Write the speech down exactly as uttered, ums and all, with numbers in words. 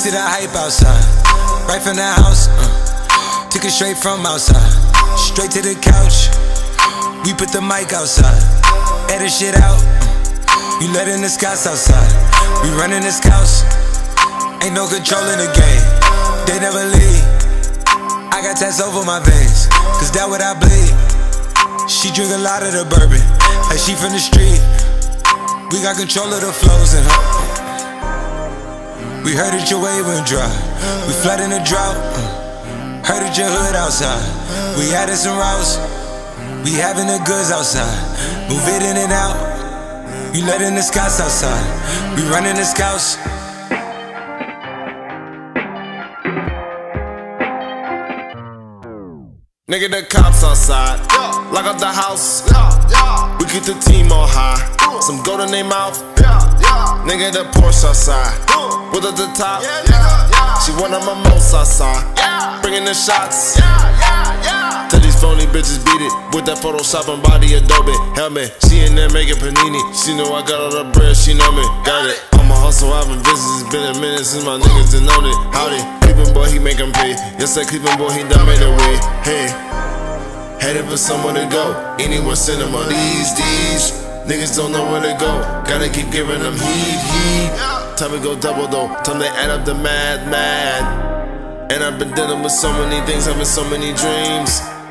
see the hype outside, right from the house. uh, Took it straight from outside, straight to the couch. We put the mic outside, edit shit out. uh, You letting the scouts outside, we running the scouts. Ain't no control in the game, they never leave. I got tats over my veins, cause that what I bleed. She drink a lot of the bourbon, like she from the street. We got control of the flows in her. We heard that your wave went dry, we flood in the drought. uh, Heard that your hood outside, we added some routes. We having the goods outside, move it in and out. You letting the scouts outside, we running the scouts. Nigga, the cops outside, lock up the house. We keep the team on high, some gold in their mouth. Nigga, the Porsche outside, with at the top. She one of my most outside, bringing the shots. Tell these phony bitches beat it with that Photoshop and body Adobe. Helmet, she in there making panini. She know I got all the bread, she know me, got it. I'm a hustle, I've been busy, it's been a minute since my niggas done known it. Howdy, Cleveland boy, he make 'em pay. Yes, that Cleveland boy, he done made a way. Hey, headed for somewhere to go, anywhere cinema. These, these niggas don't know where to go, gotta keep giving them heat, heat. Time to go double though, time to add up the mad, mad. And I've been dealing with so many things, having so many dreams.